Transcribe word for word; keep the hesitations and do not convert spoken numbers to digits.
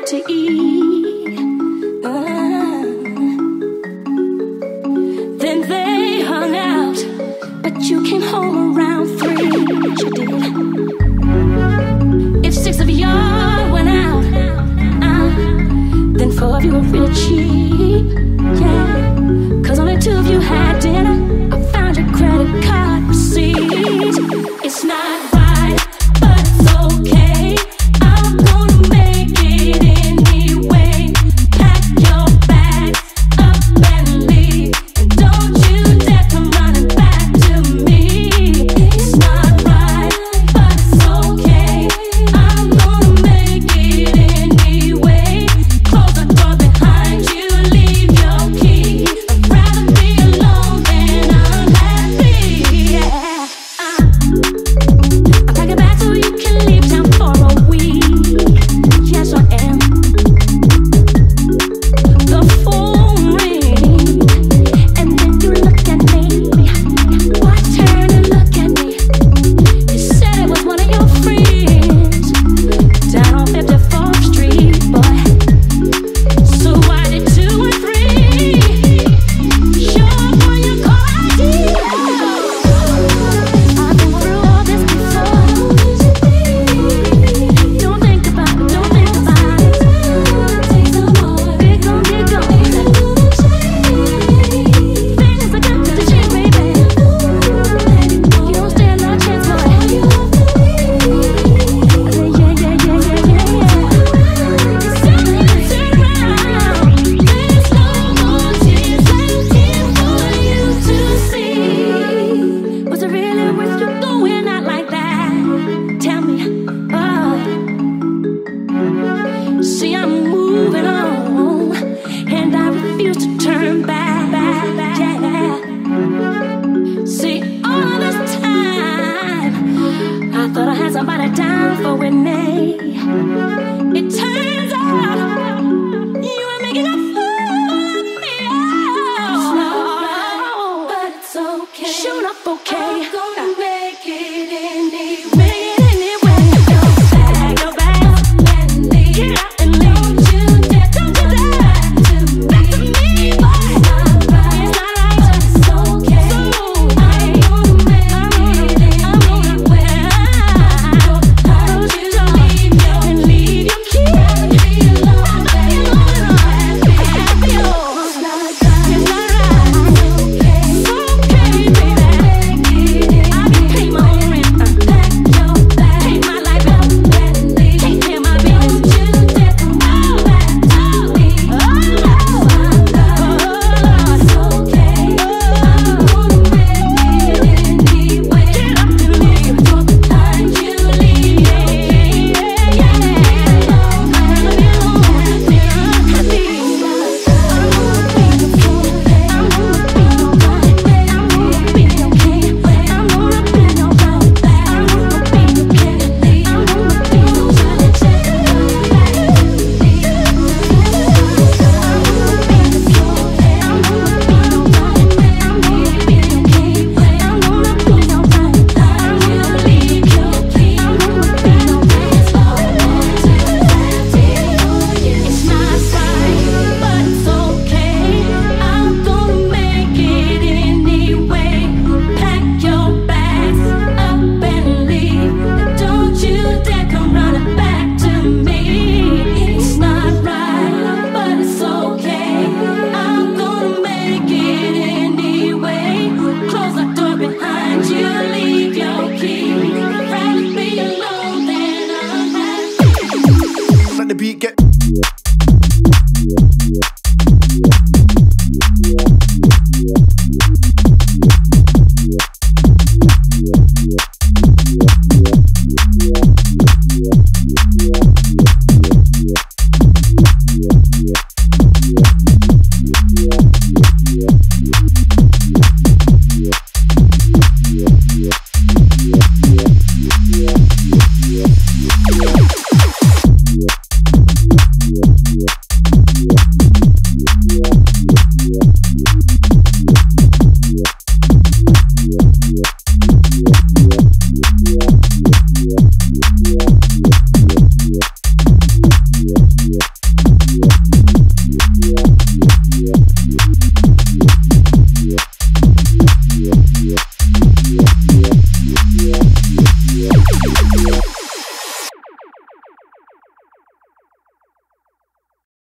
to eat. Uh, then they hung out, but you came home around three. You did. If six of y'all went out, uh, then four of you were really cheap. Yeah, cause only two of you had dinner. I found your credit card receipt. It's not right, but it's okay. I'm gonna make it anyway. Pack your bags up and leave, and don't you dare come running back to me. It's not right, but it's okay. I'm gonna make it anyway. Close the door behind you, leave your key. I'd rather be alone than unhappy. Yeah. Uh. I'm packing back so you can leave town for a week. Yes, I am. The phone rings, and then you look at me. Why turn and look at me? You said it was one of your friends down on fifty-fourth Street, boy. So why did two and three show up on your call I D? I've been through all this before. Don't think about it, don't think about it. Big gon' get going. Things are got to change, baby. You don't stand no chance, boy. Yeah, yeah, yeah, yeah, yeah, yeah, yeah. Turn around, turn around. There's no more tears left here for you to see. Was it really worth you going out like that? Tell me, oh. See, I'm moving on, and I refuse to turn back, back, back. Yeah. See, all this time, I thought I had somebody down for Renee. It turned